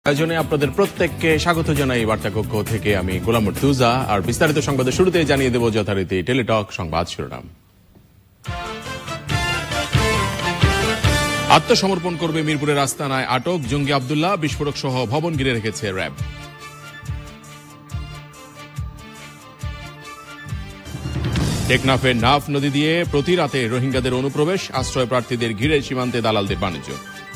আয়োজনে আপনাদের প্রত্যেককে স্বাগত জানাই বার্তা কক্ষ থেকে আমি গোলাম মুর্তুজা। আর বিস্তারিত সংবাদের শুরুতে জানিয়ে দেব যথারীতি টেলিটক সংবাদ শিরোনাম। আত্মসমর্পণ করবে মিরপুরের আস্তানায় আটক জঙ্গি আব্দুল্লাহ, বিস্ফোরক সহ ভবন ঘিরে রেখেছে র্যাব। টেকনাফের নাফ নদী দিয়ে প্রতি রাতে রোহিঙ্গাদের অনুপ্রবেশ, আশ্রয় প্রার্থীদের ঘিরে সীমান্তে দালালদের বাণিজ্য।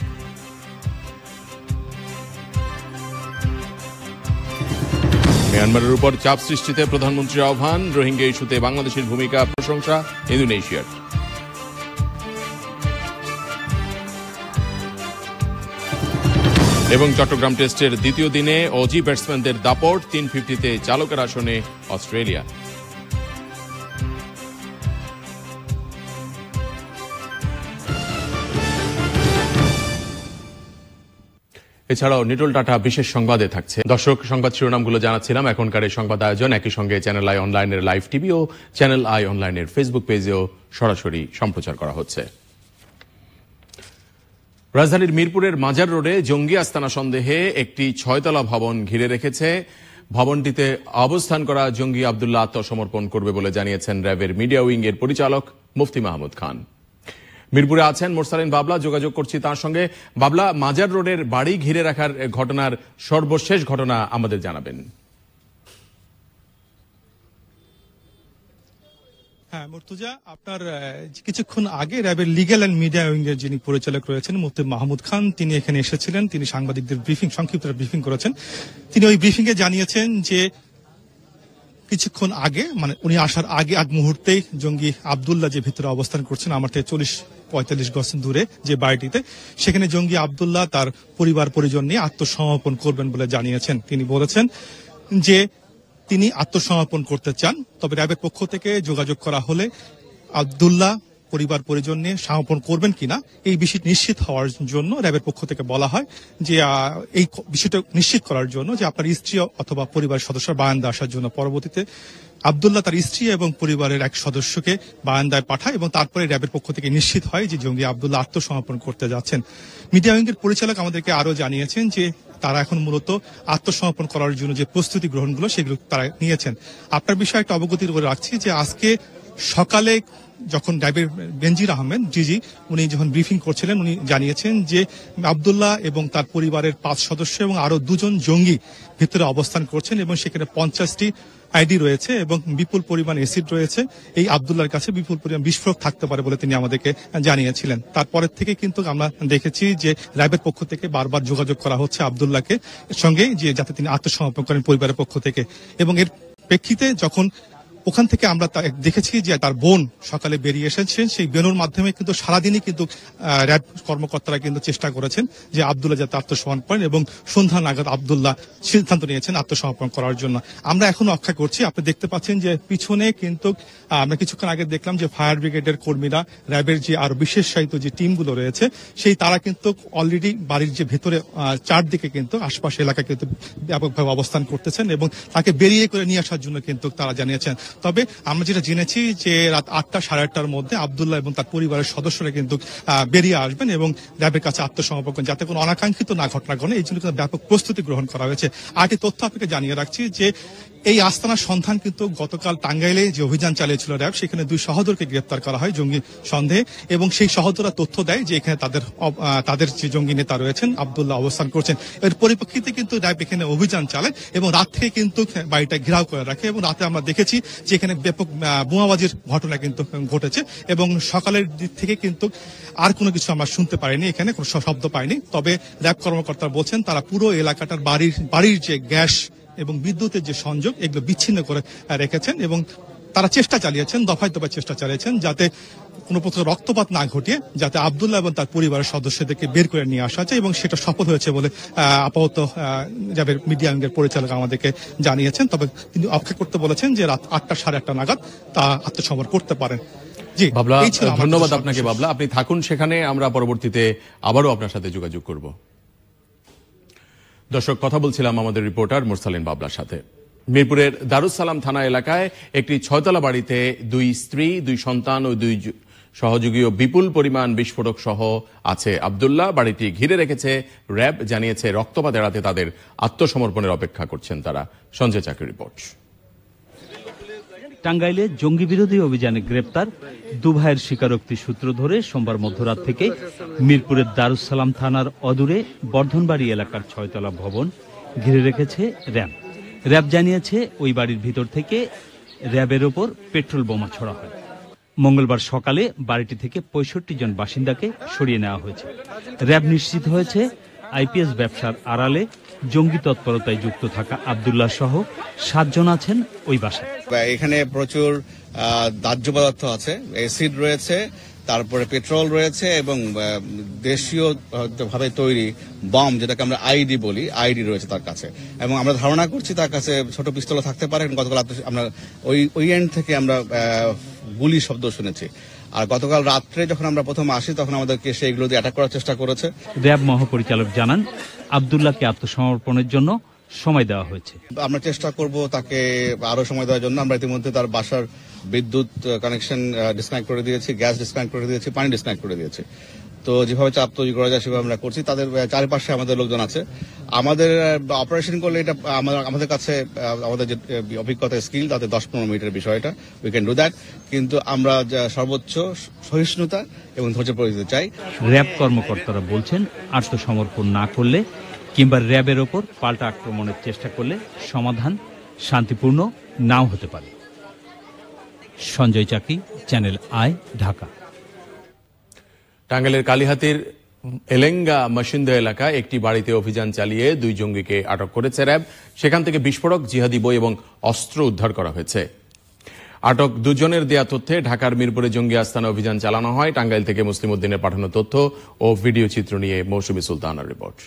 মিয়ানমারের উপর চাপ সৃষ্টিতে প্রধানমন্ত্রীর আহ্বান, রোহিঙ্গা ইস্যুতে বাংলাদেশের ভূমিকা প্রশংসা ইন্দোনেশিয়ার। এবং চট্টগ্রাম টেস্টের দ্বিতীয় দিনে অজি ব্যাটসম্যানদের দাপট, 350-তে চালকের আসনে অস্ট্রেলিয়া। এছাড়াও নিটল টাটা বিশেষ সংবাদে থাকছে। দর্শক, সংবাদ শিরোনামগুলো জানাচ্ছিলাম। এখনকার এই সংবাদ আয়োজন একই সঙ্গে চ্যানেল আই অনলাইনের লাইভ টিভি ও চ্যানেল আই অনলাইনের ফেসবুক পেজেও সরাসরি সম্প্রচার করা হচ্ছে। রাজধানীর মিরপুরের মাজার রোডে জঙ্গি আস্তানা সন্দেহে একটি 6তলা ভবন ঘিরে রেখেছে। ভবনটিতে অবস্থান করা জঙ্গি আব্দুল্লাহ আত্মসমর্পণ করবে বলে জানিয়েছেন র্যাবের মিডিয়া উইং এর পরিচালক মুফতি মাহমুদ খান। মিরপুরে আছেন মোরসালিন বাবলা, যোগাযোগ করছি তার সঙ্গে। বাবলা, মাজার রোডের বাড়ি ঘিরে রাখার ঘটনার সর্বশেষ ঘটনা আমাদের জানাবেন। হ্যাঁ মুর্তুজা, আপনার কিছুক্ষণ আগে র্যাবের লিগ্যাল অ্যান্ড মিডিয়া উইং এর যিনি পরিচালক রয়েছেন মুফতি মাহমুদ খান, তিনি এখানে এসেছিলেন। তিনি সাংবাদিকদের সংক্ষিপ্ত ব্রিফিং করেছেন। তিনি ওই ব্রিফিং এ জানিয়েছেন যে কিছুক্ষণ আগে, মানে উনি আসার আগ মুহূর্তেই জঙ্গি আব্দুল্লাহ যে ভিতরে অবস্থান করছেন আমার থেকে 40-45 গজ দূরে যে বাড়িটিতে, সেখানে জঙ্গি আব্দুল্লাহ তার পরিবার পরিজন নিয়ে আত্মসমর্পণ করবেন বলে জানিয়েছেন। তিনি বলেছেন যে তিনি আত্মসমর্পণ করতে চান, তবে র্যাবের পক্ষ থেকে যোগাযোগ করা হলে আব্দুল্লাহ পরিবার পরিজন নিয়ে সমর্পণ করবেন কিনা এই বিষয়টি নিশ্চিত হওয়ার জন্য র্যাবের পক্ষ থেকে বলা হয় যে এই বিষয়টা নিশ্চিত করার জন্য যে আপনার স্ত্রী অথবা পরিবারের সদস্যরা বারান্দা আসার জন্য। পরবর্তীতে আব্দুল্লাহ তার স্ত্রী এবং পরিবারের এক সদস্যকে বারান্দায় পাঠায় এবং তারপরে র্যাবের পক্ষ থেকে নিশ্চিত হয় যে জঙ্গি আব্দুল্লাহ আত্মসমর্পণ করতে যাচ্ছেন। মিডিয়া উইংয়ের পরিচালক আমাদেরকে আরো জানিয়েছেন যে তারা এখন মূলত আত্মসমর্পণ করার জন্য যে প্রস্তুতি গ্রহণগুলো সেগুলো তারা নিয়েছেন। আপনার বিষয়ে একটা অবগতি করে রাখছি যে আজকে সকালে যখন র্যাবের বেনজির আহমেদ জিজি উনি যখন ব্রিফিং করছিলেন, উনি জানিয়েছেন যে আব্দুল্লাহ এবং তার পরিবারের 5 সদস্য এবং আরো 2 জন জঙ্গি ভিতরে অবস্থান করছেন এবং সেখানে 50টি আইডি রয়েছে এবং বিপুল পরিমাণ এসিড রয়েছে। এই আব্দুল্লাহর কাছে বিপুল পরিমাণ বিস্ফোরক থাকতে পারে বলে তিনি আমাদেরকে জানিয়েছিলেন। তারপরের থেকে কিন্তু আমরা দেখেছি যে র্যাবের পক্ষ থেকে বারবার যোগাযোগ করা হচ্ছে আব্দুল্লাহকে সঙ্গে, যে যাতে তিনি আত্মসমর্পণ করেন পরিবারের পক্ষ থেকে। এবং এর প্রেক্ষিতে যখন ওখান থেকে আমরা দেখেছি যে তার বোন সকালে বেরিয়ে এসেছেন, সেই বেনুর মাধ্যমে কিন্তু সারাদিনই কিন্তু র্যাব কর্মকর্তারা কিন্তু চেষ্টা করেছেন যে আব্দুল্লাহ যাতে আত্মসমর্পণ করেন এবং সন্ধ্যা নাগাদ আব্দুল্লাহ সিদ্ধান্ত নিয়েছেন আত্মসমর্পণ করার জন্য। আমরা এখন অপেক্ষা করছি। আপনি দেখতে পাচ্ছেন যে পিছনে কিন্তু আমরা কিছুক্ষণ আগে দেখলাম যে ফায়ার ব্রিগেডের কর্মীরা, র্যাবের যে আরো বিশেষায়িত যে টিমগুলো রয়েছে সেই তারা কিন্তু অলরেডি বাড়ির যে ভেতরে চারদিকে কিন্তু আশপাশ এলাকায় কিন্তু ব্যাপকভাবে অবস্থান করতেছেন এবং তাকে বেরিয়ে করে নিয়ে আসার জন্য কিন্তু তারা জানিয়েছেন। তবে আমরা যেটা জেনেছি যে রাত 8টা সাড়ে 8টার মধ্যে আব্দুল্লাহ এবং তার পরিবারের সদস্যরা কিন্তু বেরিয়ে আসবেন এবং র্যাবের কাছে আত্মসমর্পণ করেন, যাতে কোনো অনাকাঙ্ক্ষিত না ঘটনা ঘটে। এই জন্য কিন্তু ব্যাপক প্রস্তুতি গ্রহণ করা হয়েছে। আরেকটি তথ্য আপনাকে জানিয়ে রাখছি যে এই আস্তানার সন্ধান কিন্তু গতকাল টাঙ্গাইলে যে অভিযান চালিয়েছিল র্যাব, সেখানে 2 সহোদরকে গ্রেপ্তার করা হয় জঙ্গি সন্দেহে এবং সেই সহোদররা তথ্য দেয় যে এখানে তাদের যে জঙ্গি নেতা রয়েছেন আব্দুল্লাহ অবস্থান করছেন। এর পরিপ্রেক্ষিতে কিন্তু র্যাব এখানে অভিযান চালায় এবং রাত থেকে কিন্তু বাড়িটা ঘেরাও করে রাখে এবং রাতে আমরা দেখেছি যে এখানে ব্যাপক বোমাবাজির ঘটনা কিন্তু ঘটেছে এবং সকালের দিক থেকে কিন্তু আর কোনো কিছু আমরা শুনতে পারিনি, এখানে কোনো শব্দ পাইনি। তবে র্যাব কর্মকর্তারা বলছেন তারা পুরো এলাকাটার বাড়ির যে গ্যাস এবং বিদ্যুতের যে সংযোগ এগুলো বিচ্ছিন্ন করে রেখেছেন এবং তারা চেষ্টা চালিয়েছেন, দফায় দফায় চেষ্টা চালিয়েছেন যাতে কোনো প্রকার রক্তপাত না ঘটিয়ে যাতে আব্দুল্লাহ এবং তার পরিবারের সদস্যদেরকে বের করে নিয়ে আসা যায় এবং সেটা সফল হয়েছে বলে আপাতত র্যাবের মিডিয়া উইংয়ের পরিচালক আমাদেরকে জানিয়েছেন। তবে তিনি অপেক্ষা করতে বলেছেন যে রাত 8টা সাড়ে 8টা নাগাদ তা আত্মসমর্পণ করতে পারেন। জি বাবলা, ধন্যবাদ আপনাকে। বাবলা, আপনি থাকুন সেখানে, আমরা পরবর্তীতে আবারও আপনার সাথে যোগাযোগ করব। দর্শক, কথা বলছিলাম আমাদের রিপোর্টার মোরসালিন বাবলার সাথে। মিরপুরের দারুস সালাম থানা এলাকায় একটি 6তলা বাড়িতে 2 স্ত্রী, 2 সন্তান ও 2 সহযোগীও বিপুল পরিমাণ বিস্ফোরক সহ আছে আব্দুল্লাহ। বাড়িটি ঘিরে রেখেছে র্যাব, জানিয়েছে রক্তপাত এড়াতে তাদের আত্মসমর্পণের অপেক্ষা করছেন তারা। সঞ্জয় চাকরি রিপোর্ট। টাঙ্গাইলে জঙ্গি বিরোধী অভিযানে গ্রেপ্তার দুভাইয়ের স্বীকারোক্তি সূত্র ধরে সোমবার মধ্যরাত থেকে মিরপুরের দারুসালাম থানার অদূরে বর্ধনবাড়ি এলাকার 6তলা ভবন ঘিরে রেখেছে র্যাব। র্যাব জানিয়েছে ওই বাড়ির ভিতর থেকে র্যাবের ওপর পেট্রোল বোমা ছোড়া হয়। মঙ্গলবার সকালে বাড়িটি থেকে ৬৫ জন বাসিন্দাকে সরিয়ে নেওয়া হয়েছে। র্যাব নিশ্চিত হয়েছে আইপিএস ব্যবসার আড়ালে জঙ্গি তৎপরতায় যুক্ত থাকা আব্দুল্লাহ সহ ৭ জন আছেন ওই বাসায়। এখানে প্রচুর দাহ্য পদার্থ আছে, অ্যাসিড রয়েছে, তারপরে পেট্রোল রয়েছে এবং দেশীয় ভাবে তৈরি বম, যেটাকে আমরা আইডি বলি, আইডি রয়েছে তার কাছে। এবং আমরা ধারণা করছি তার কাছে ছোট পিস্তল থাকতে পারে। গতকাল আমরা ওই এন্ড থেকে আমরা গুলি শব্দ শুনেছি। আর গতকাল রাত্রে যখন আমরা প্রথম আসি তখন আমাদেরকে সেইগুলো দিয়ে অ্যাটাক করার চেষ্টা করেছে। র্যাব মহাপরিচালক জানান, আব্দুল্লাহকে আত্মসমর্পণের জন্য সময় দেওয়া হয়েছে। আমরা চেষ্টা করব তাকে আরো সময় দেওয়ার জন্য। আমরা ইতিমধ্যে তার বাসার বিদ্যুৎ কানেকশন ডিসকানেক্ট করে দিয়েছি, গ্যাস ডিসকানেক্ট করে দিয়েছি, পানি ডিসকানেক্ট করে দিয়েছি। তো যেভাবে চাপ তৈরি করা যায় সেভাবে আমরা করছি। তাদের চারপাশে আমাদের লোকজন আছে। আমাদের অপারেশন করলে এটা আমাদের কাছে আমাদের যে অভিজ্ঞতা স্কিল, তাতে 10-15 মিনিটের বিষয়টা, উই ক্যান ডু দ্যাট। কিন্তু আমরা সর্বোচ্চ সহিষ্ণুতা এবং ধৈর্য প্রয়োগ চাই। র্যাব কর্মকর্তারা বলছেন, আত্মসমর্পণ না করলে কিংবা র্যাবের ওপর পাল্টা আক্রমণের চেষ্টা করলে সমাধান শান্তিপূর্ণ নাও হতে পারে। সঞ্জয় চাকি, চ্যানেল আই, ঢাকা। টাঙ্গাইলের কালিহাতীর এলেঙ্গা মশিন্দ এলাকায় একটি বাড়িতে অভিযান চালিয়ে 2 জঙ্গিকে আটক করেছে র্যাব। সেখান থেকে বিস্ফোরক, জিহাদি বই এবং অস্ত্র উদ্ধার করা হয়েছে। আটক 2 জনের দেয়া তথ্যে ঢাকার মিরপুরে জঙ্গি আস্তানা অভিযান চালানো হয়। টাঙ্গাইল থেকে মুসলিম উদ্দিনের পাঠানো তথ্য ও ভিডিও চিত্র নিয়ে মৌসুমী সুলতানার রিপোর্ট।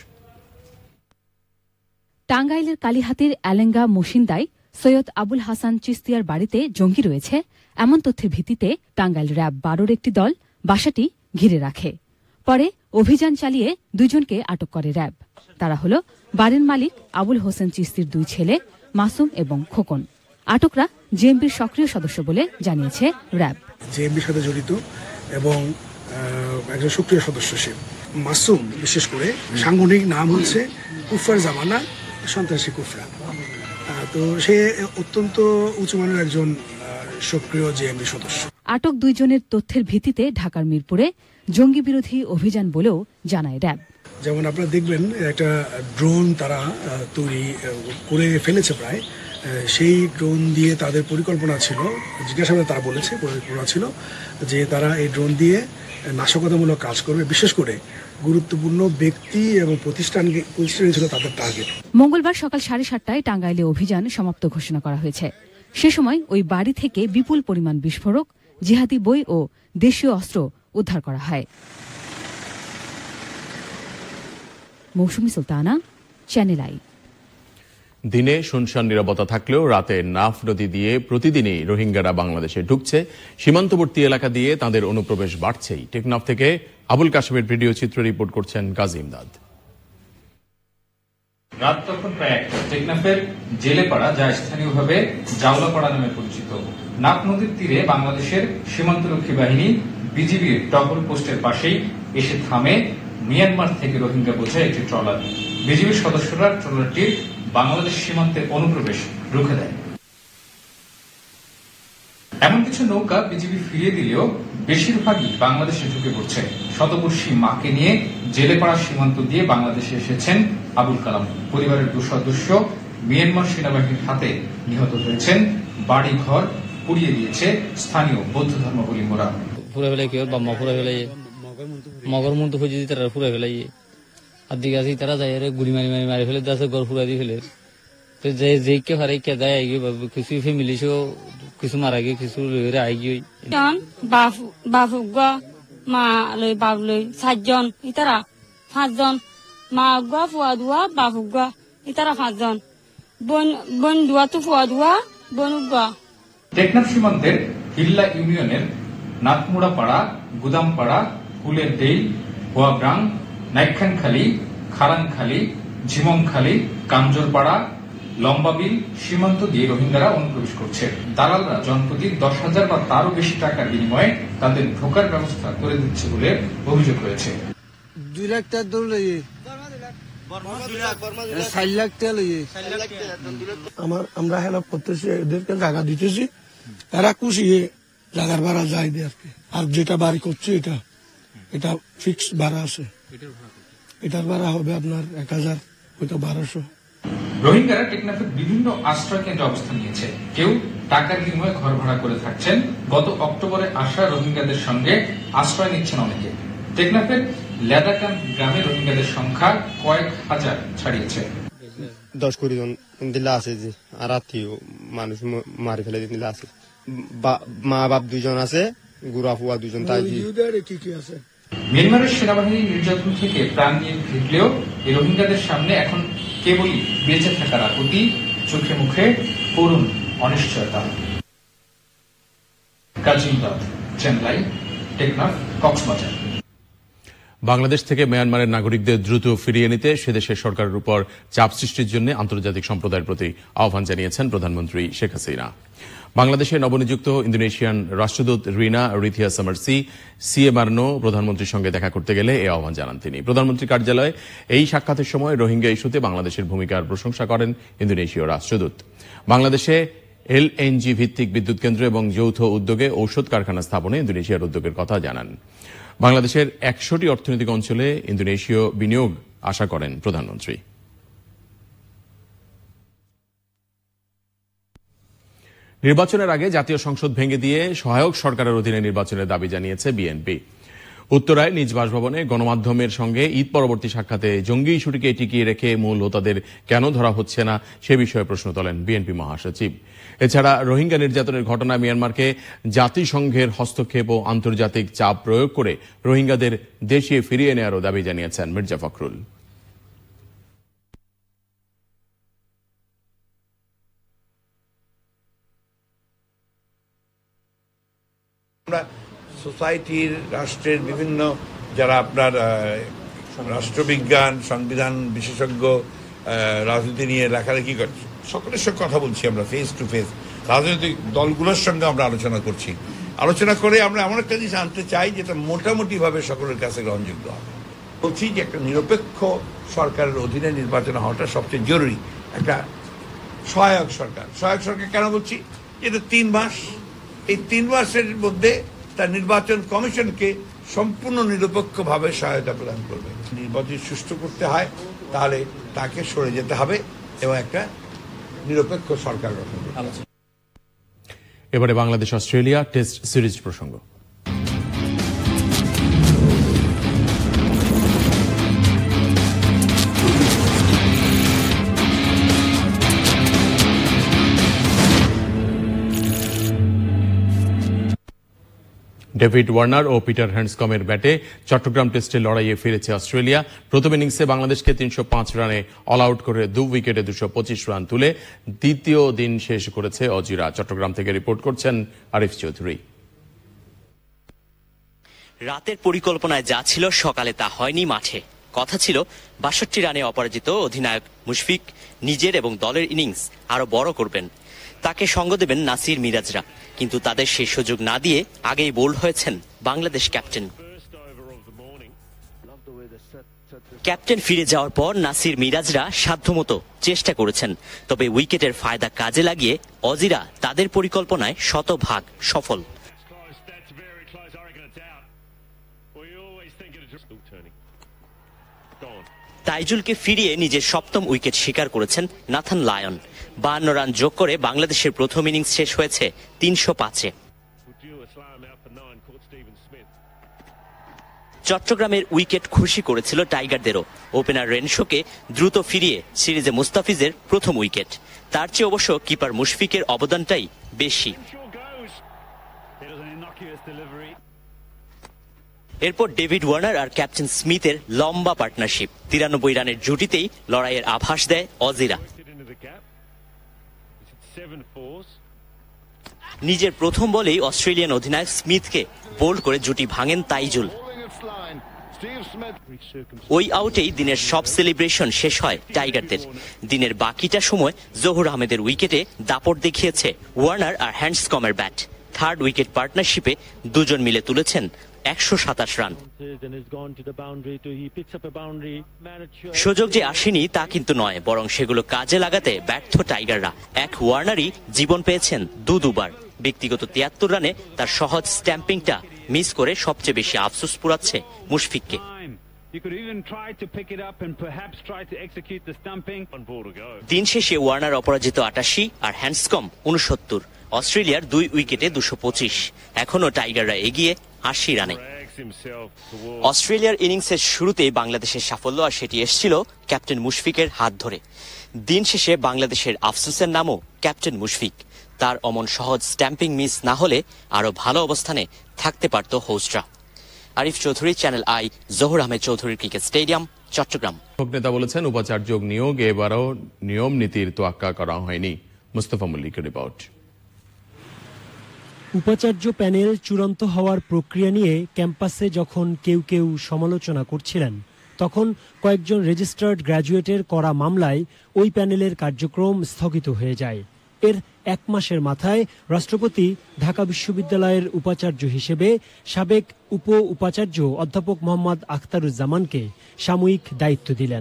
টাঙ্গাইলের কালিহাতীর এলেঙ্গা মশিন্দায় সৈয়দ আবুল হাসান চিস্তিয়ার বাড়িতে জঙ্গি রয়েছে এমন তথ্যের ভিত্তিতে টাঙ্গাইল র্যাব 12-র একটি দল বাসাটি ঘিরে রাখে। পরে অভিযান চালিয়ে 2 জনকে আটক করে র্যাব। তারা হল বাড়ির মালিক আবুল হোসেন চিস্তির 2 ছেলে মাসুম এবং খোকন। আটকরা জেএমবির সক্রিয় সদস্য বলে জানিয়েছে র্যাব। জেএমবির সাথে জড়িত এবং একজন সক্রিয় সদস্য সে। মাসুম বিশেষ করে সাংগঠনিক নাম হচ্ছে কুফরার জামানা, সন্ত্রাসী কুফরা। তো সে অত্যন্ত উঁচুমানের একজন সক্রিয় জেএমবি সদস্য। আটক 2 জনের তথ্যের ভিত্তিতে ঢাকার মিরপুরে জঙ্গি বিরোধী অভিযান বলেও জানায় র্যাব। যেমন আপনারা দেখবেন একটা ড্রোন তারা তৈরি করে ফেলেছে প্রায়। সেই ড্রোন দিয়ে তাদের পরিকল্পনা ছিল, জিজ্ঞাসাবাদে তারা বলেছে পরিকল্পনা ছিল যে তারা এই ড্রোন দিয়ে নাশকতামূলক কাজ করবে। বিশেষ করে গুরুত্বপূর্ণ ব্যক্তি এবং প্রতিষ্ঠান ছিল তাদের টার্গেট। মঙ্গলবার সকাল 7:30টায় টাঙ্গাইলে অভিযান সমাপ্ত ঘোষণা করা হয়েছে। সে সময় ওই বাড়ি থেকে বিপুল পরিমাণ বিস্ফোরক, জিহাদি বই ও দেশীয় অস্ত্র উদ্ধার করা হয়। Mousumi Sultana, channel I. দিনে শুনশান নীরবতা থাকলেও রাতে নাফ নদী দিয়ে প্রতিদিনই রোহিঙ্গারা বাংলাদেশে ঢুকছে। সীমান্তবর্তী এলাকা দিয়ে তাদের অনুপ্রবেশ বাড়ছেই। টেকনাফ থেকে আবুল কাশেমের ভিডিও চিত্র রিপোর্ট করছেন কাজী ইমদাদ। রাত তখন প্রায় 1টা। টেকনাফের জেলেপাড়া, যা স্থানীয়ভাবে জাওলাপাড়া নামে পরিচিত, নাফ নদীর তীরে বাংলাদেশের সীমান্তরক্ষী বাহিনী বিজিবির টহল পোস্টের পাশেই এসে থামে মিয়ানমার থেকে রোহিঙ্গা বোঝায় একটি ট্রলার। বিজিবির সদস্যরা ট্রলারটির বাংলাদেশ সীমান্তের অনুপ্রবেশ রুখে দেয়। এমন কিছু নৌকা বিজিবি ফিরিয়ে দিলেও বেশিরভাগই বাংলাদেশে ঢুকে পড়ছে। শতবর্ষী মাকে নিয়ে জেলেপাড়া সীমান্ত দিয়ে বাংলাদেশে এসেছেন আবুল কালাম। পরিবারের 2 সদস্য মিয়ানমার সেনাবাহিনীর হাতে নিহত হয়েছেন। বাড়ি ঘর পুড়িয়ে দিয়েছে স্থানীয় বৌদ্ধ ধর্মাবলম্বীরা। পুরে ফেলাই কেউ বাম্মা পুরে ফেলাই মগর মন্ত্র খুঁজে দিয়ে তারা পুরে ফেলাই আর দিকে আসি তারা যায় গুড়ি মারি মারি মারি ফেলে দাসে ঘর পুরা দিয়ে ফেলে। তো যে কেউ হারে কে দেয় আইগিয়ে কিছু ফ্যামিলিসও কিছু মারা গিয়ে কিছু লইরে আইগিয়ে বাপু মা লই বাপ লই 7 জন, ইতারা 5 জন, মা গুয়া ফুয়া দুয়া বাপু গুয়া ইতারা 5 জন, বোন দুয়া তো ফুয়া দুয়া বোন গুয়া। টেকনাফ সীমান্তের হিল্লা ইউনিয়নের নাথমুড়াপাড়া, গুদামপাড়া, কুলের দেই, হোয়াগ্রাং, নাইখানখালী, খারাংখালী, ঝিমংখালী, কামজোরপাড়া, লম্বা বিল সীমান্ত দিয়ে রোহিঙ্গারা অনুপ্রবেশ করছে। দালালরা জনপ্রতি 10,000 বা তারও বেশি টাকার বিনিময়ে তাদের ঢোকার ব্যবস্থা করে দিচ্ছে বলে অভিযোগ হয়েছে। 2 লাখ টাকা দৌড় লইয়ে 4 লাখ টাকা লইয়ে আমরা হেল্প করতেছি, এদেরকে জায়গা দিতেছি, এরা খুশি জায়গার ভাড়া যাই দিয়ে আর কি। আর যেটা বাড়ি করছে এটা ফিক্সড ভাড়া আছে, এটার ভাড়া হবে আপনার 1000, ওইটা 1200। রোহিঙ্গারা টেকনাফের বিভিন্ন আশ্রয় কেন্দ্রে অবস্থান নিয়েছে। কেউ টাকার বিনিময়ে ঘর ভাড়া করে থাকছেন। গত অক্টোবরে আসা রোহিঙ্গাদের সঙ্গে আশ্রয় নিচ্ছেন অনেকে। টেকনাফের লেদাকান গ্রামে রোহিঙ্গাদের সংখ্যা কয়েক হাজার ছাড়িয়েছে। 10-20 জন দিলা আছে যে, আর আত্মীয় মানুষ মারি ফেলে দিলা আছে। মা বাপ 2 জন আছে, গুড়া ফুয়া 2 জন। তাই কি আছে? মিয়ানমারের সেনাবাহিনীর নির্যাতন থেকে প্রাণ নিয়ে ফিরলেও এই রোহিঙ্গাদের সামনে এখন কেবলই বেঁচে থাকার আকুতি, চোখে মুখে করুণ অনিশ্চয়তা। কাজিম দাদ, চেন্নাই, টেকনাফ, কক্সবাজার। বাংলাদেশ থেকে মিয়ানমারের নাগরিকদের দ্রুত ফিরিয়ে নিতে সেদেশের সরকারের উপর চাপ সৃষ্টির জন্য আন্তর্জাতিক সম্প্রদায়ের প্রতি আহ্বান জানিয়েছেন প্রধানমন্ত্রী শেখ হাসিনা। বাংলাদেশে নবনিযুক্ত ইন্দোনেশিয়ান রাষ্ট্রদূত রিনা রিথিয়া সামার্সি সিএমআরনো প্রধানমন্ত্রীর সঙ্গে দেখা করতে গেলে এই আহ্বান জানান তিনি। প্রধানমন্ত্রীর কার্যালয়ে এই সাক্ষাতের সময় রোহিঙ্গা ইস্যুতে বাংলাদেশের ভূমিকার প্রশংসা করেন ইন্দোনেশীয় রাষ্ট্রদূত। বাংলাদেশে এলএনজি ভিত্তিক বিদ্যুৎ কেন্দ্র এবং যৌথ উদ্যোগে ঔষধ কারখানা স্থাপনে ইন্দোনেশিয়ার উদ্যোগের কথা জানান। বাংলাদেশের 100টি অর্থনৈতিক অঞ্চলে ইন্দোনেশীয় বিনিয়োগ আশা করেন প্রধানমন্ত্রী। নির্বাচনের আগে জাতীয় সংসদ ভেঙে দিয়ে সহায়ক সরকারের অধীনে নির্বাচনের দাবি জানিয়েছে বিএনপি। উত্তরায় নিজ বাসভবনে গণমাধ্যমের সঙ্গে ঈদ পরবর্তী সাক্ষাতে জঙ্গি ইস্যুটিকে টিকিয়ে রেখে মূল হোতাদের কেন ধরা হচ্ছে না সে বিষয়ে প্রশ্ন তোলেন বিএনপি মহাসচিব। এছাড়া রোহিঙ্গা নির্যাতনের ঘটনায় মিয়ানমারকে জাতিসংঘের হস্তক্ষেপ ও আন্তর্জাতিক চাপ প্রয়োগ করে রোহিঙ্গাদের দেশে ফিরিয়ে নেওয়ারও দাবি জানিয়েছেন মির্জা ফখরুল। আমরা সোসাইটির, রাষ্ট্রের বিভিন্ন যারা আপনার রাষ্ট্রবিজ্ঞান, সংবিধান বিশেষজ্ঞ, রাজনীতি নিয়ে লেখালেখি করছে, সকলের সঙ্গে কথা বলছি। আমরা ফেস টু ফেস রাজনৈতিক দলগুলোর সঙ্গে আমরা আলোচনা করছি। আলোচনা করে আমরা এমন একটা জিনিস আনতে চাই যেটা মোটামুটিভাবে সকলের কাছে গ্রহণযোগ্য হবে। বলছি যে একটা নিরপেক্ষ সরকারের অধীনে নির্বাচন হওয়াটা সবচেয়ে জরুরি। একটা সহায়ক সরকার কেন বলছি? এটা 3 মাস, এই 3 মাসের মধ্যে তার নির্বাচন কমিশনকে সম্পূর্ণ নিরপেক্ষভাবে সহায়তা প্রদান করবে। নির্বাচন সুষ্ঠু করতে হয় তাহলে তাকে সরে যেতে হবে এবং একটা নিরপেক্ষ সরকার গঠন করতে হবে। এবারে বাংলাদেশ অস্ট্রেলিয়া টেস্ট সিরিজ প্রসঙ্গ। ডেভিড ওয়ার্নার ও পিটার হ্যান্ডসকমের ব্যাটে চট্টগ্রাম টেস্টে লড়াইয়ে ফিরেছে অস্ট্রেলিয়া। প্রথম ইনিংসে বাংলাদেশকে 305 রানে অল আউট করে 2 উইকেটে 225 রান তুলে দ্বিতীয় দিন শেষ করেছে অজিরা। চট্টগ্রাম থেকে রিপোর্ট করছেন আরিফ চৌধুরী। রাতের পরিকল্পনায় যা ছিল সকালে তা হয়নি মাঠে। কথা ছিল 62 রানে অপরাজিত অধিনায়ক মুশফিক নিজের এবং দলের ইনিংস আরো বড় করবেন, তাকে সঙ্গ দেবেন নাসির মিরাজরা, কিন্তু তাদের সেই সুযোগ না দিয়ে আগেই বোল্ড হয়েছেন বাংলাদেশ ক্যাপ্টেন। ক্যাপ্টেন ফিরে যাওয়ার পর নাসির মিরাজরা সাধ্যমতো চেষ্টা করেছেন, তবে উইকেটের ফায়দা কাজে লাগিয়ে অজিরা তাদের পরিকল্পনায় শতভাগ সফল। তাইজুলকে ফিরিয়ে নিজের 7ম উইকেট শিকার করেছেন নাথান লায়ন। 52 রান যোগ করে বাংলাদেশের প্রথম ইনিংস শেষ হয়েছে 305-এ। চট্টগ্রামের উইকেট খুশি করেছিল টাইগারদেরও। ওপেনার রেনশোকে দ্রুত ফিরিয়ে সিরিজে মুস্তাফিজের প্রথম উইকেট। তার চেয়ে অবশ্য কিপার মুশফিকের অবদানটাই বেশি। এরপর ডেভিড ওয়ার্নার আর ক্যাপ্টেন স্মিথের লম্বা পার্টনারশিপ। 93 রানের জুটিতেই লড়াইয়ের আভাস দেয় অজিরা। নিজের প্রথম বলেই অস্ট্রেলিয়ান অধিনায়ক স্মিথকে বোল্ড করে জুটি ভাঙেন তাইজুল। ওই আউটেই দিনের সব সেলিব্রেশন শেষ হয় টাইগারদের। দিনের বাকিটা সময় জহুর আহমেদের উইকেটে দাপট দেখিয়েছে ওয়ার্নার আর হ্যান্ডসকমের ব্যাট। থার্ড উইকেট পার্টনারশিপে দুজন মিলে তুলেছেন 127 রান। সুযোগ যে আসেনি তা কিন্তু নয়, বরং সেগুলো কাজে লাগাতে ব্যর্থ টাইগাররা। এক ওয়ার্নারই জীবন পেয়েছেন দুবার। ব্যক্তিগত 73 রানে তার সহজ স্ট্যাম্পিংটা মিস করে সবচেয়ে বেশি আফসোস পুরাচ্ছে মুশফিককে। দিন শেষে ওয়ার্নার অপরাজিত 88 আর হ্যান্ডসকম 69। অস্ট্রেলিয়ার 2 উইকেটে 225। এখনো টাইগাররা এগিয়ে 80 রানে। অস্ট্রেলিয়ার ইনিংসের শুরুতে বাংলাদেশের সাফল্য, আর সেটি এসেছিল ক্যাপ্টেন মুশফিকের হাত ধরে। দিন শেষে বাংলাদেশের আফসোসের নামও ক্যাপ্টেন মুশফিক। তার অমন সহজ স্ট্যাম্পিং মিস না হলে আরো ভালো অবস্থানে থাকতে পারত হোস্টরা। আরিফ চৌধুরী, চ্যানেল আই, জহুর আহমেদ চৌধুরীর ক্রিকেট স্টেডিয়াম, চট্টগ্রাম। নেতা বলেছেন উপাচার্য নিয়োগ এবারও নিয়ম নীতির তোয়াক্কা করা হয়নি। মুস্তফা মল্লিকের রিপোর্ট। উপাচার্য প্যানেল চূড়ান্ত হওয়ার প্রক্রিয়া নিয়ে ক্যাম্পাসে যখন কেউ কেউ সমালোচনা করছিলেন, তখন কয়েকজন রেজিস্টার্ড গ্র্যাজুয়েটের করা মামলায় ওই প্যানেলের কার্যক্রম স্থগিত হয়ে যায়। এর 1 মাসের মাথায় রাষ্ট্রপতি ঢাকা বিশ্ববিদ্যালয়ের উপাচার্য হিসেবে সাবেক উপ উপাচার্য অধ্যাপক মোহাম্মদ আখতারুজ্জামানকে সাময়িক দায়িত্ব দিলেন।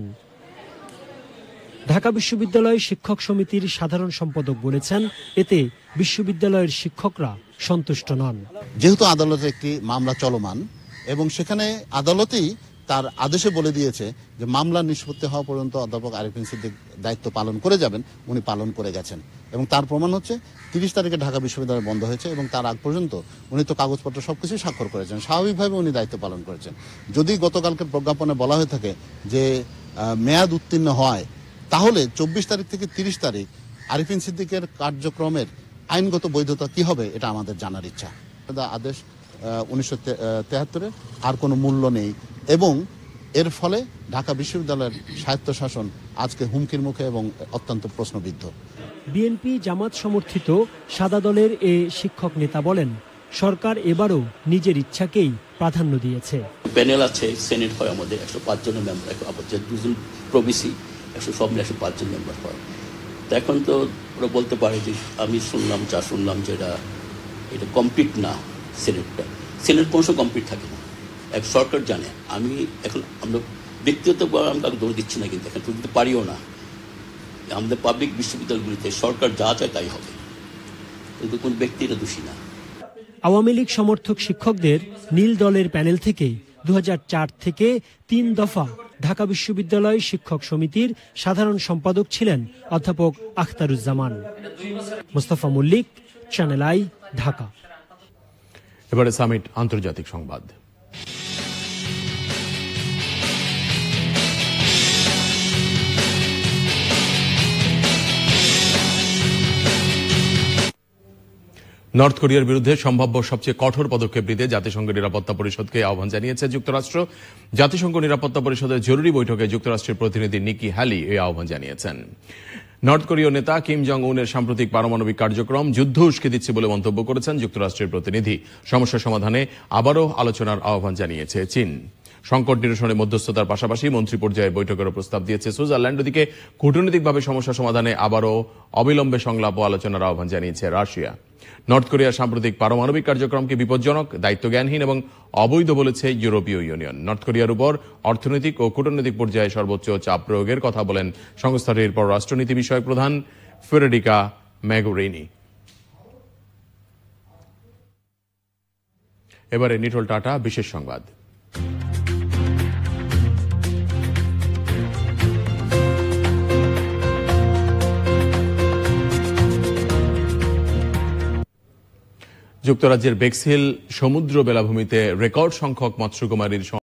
ঢাকা বিশ্ববিদ্যালয় শিক্ষক সমিতির সাধারণ সম্পাদক বলেছেন, এতে বিশ্ববিদ্যালয়ের শিক্ষকরা সন্তুষ্ট নন। যেহেতু আদালতে একটি মামলা চলমান এবং সেখানে আদালতই তার আদেশে বলে দিয়েছে যে মামলা নিষ্পত্তি হওয়া পর্যন্ত অধ্যাপক আরিফিন সিদ্দিক দায়িত্ব পালন করে যাবেন, উনি পালন করে গেছেন। এবং তার প্রমাণ হচ্ছে 30 তারিখে ঢাকা বিশ্ববিদ্যালয় বন্ধ হয়েছে এবং তার আগ পর্যন্ত উনি তো কাগজপত্র সবকিছু স্বাক্ষর করেছেন, স্বাভাবিকভাবে উনি দায়িত্ব পালন করেছেন। যদি গতকালকে প্রজ্ঞাপনে বলা হয়ে থাকে যে মেয়াদ উত্তীর্ণ হয়, তাহলে 24 তারিখ থেকে 30 তারিখ আরিফিন সিদ্দিকের কার্যক্রমের আইনগত বৈধতা কি হবে, এটা আমাদের জানার ইচ্ছা। আদেশ 1973 আর কোনো মূল্য নেই এবং এর ফলে ঢাকা বিশ্ববিদ্যালয়ের স্বায়ত্তশাসন আজকে হুমকির মুখে এবং অত্যন্ত প্রশ্নবিদ্ধ। বিএনপি জামাত সমর্থিত সাদা দলের এ শিক্ষক নেতা বলেন, সরকার এবারও নিজের ইচ্ছাকেই প্রাধান্য দিয়েছে। প্যানেল আছে, সেনেট হয় আমাদের 105 জনের মেম্বার, আবার যে 2 জন প্রবিসি 100 মিলে 105 জন মেম্বার হয়। তো এখন তো ওরা বলতে পারে যে আমি শুনলাম যে এটা কমপ্লিট না। সেনেট কোনো কমপ্লিট থাকে না, এক সরকার জানে। আমরা ব্যক্তিগত আমি কাউকে দৌড় দিচ্ছি না, কিন্তু এখন দিতে পারিও না। আমাদের পাবলিক বিশ্ববিদ্যালয়গুলিতে সরকার যা চায় তাই হবে, কিন্তু কোন ব্যক্তি এটা দোষী না। আওয়ামী লীগ সমর্থক শিক্ষকদের নীল দলের প্যানেল থেকে 2004 থেকে 3 দফা ঢাকা বিশ্ববিদ্যালয় শিক্ষক সমিতির সাধারণ সম্পাদক ছিলেন অধ্যাপক আখতারুজ্জামান। Mustafa Mallik, channel I, Dhaka. এবারে সামিট আন্তর্জাতিক সংবাদ। নর্থ কোরিয়ার বিরুদ্ধে সম্ভাব্য সবচেয়ে কঠোর পদক্ষেপ নিতে জাতিসংঘ নিরাপত্তা পরিষদকে আহ্বান জানিয়েছে যুক্তরাষ্ট্র। জাতিসংঘ নিরাপত্তা পরিষদের জরুরি বৈঠকে যুক্তরাষ্ট্রের প্রতিনিধি নিকি হ্যালি এই আহ্বান জানিয়েছেন। নর্থ কোরীয় নেতা কিম জং উনের সাম্প্রতিক পারমাণবিক কার্যক্রম যুদ্ধ উস্কে দিচ্ছে বলে মন্তব্য করেছেন যুক্তরাষ্ট্রের প্রতিনিধি। সমস্যা সমাধানে আবারও আলোচনার আহ্বান জানিয়েছে চীন। সংকট নিরসনে মধ্যস্থতার পাশাপাশি মন্ত্রী পর্যায়ের বৈঠকেরও প্রস্তাব দিয়েছে সুইজারল্যান্ড। ওদিকে কূটনৈতিকভাবে সমস্যা সমাধানে আবারও অবিলম্বে সংলাপ ও আলোচনার আহ্বান জানিয়েছে রাশিয়া। নর্থ কোরিয়ার সাম্প্রতিক পারমাণবিক কার্যক্রমকে বিপজ্জনক, দায়িত্বজ্ঞানহীন এবং অবৈধ বলেছে ইউরোপীয় ইউনিয়ন। নর্থ কোরিয়ার উপর অর্থনৈতিক ও কূটনৈতিক পর্যায়ে সর্বোচ্চ চাপ প্রয়োগের কথা বলেন সংস্থাটির পররাষ্ট্রনীতি বিষয়ক প্রধান ফেডেরিকা ম্যাগোরিনি। এবারে নিটোল টাটা বিশেষ সংবাদ। যুক্তরাজ্যের বেক্সহিল সমুদ্র বেলাভূমিতে রেকর্ড সংখ্যক মৎস্যকুমারীর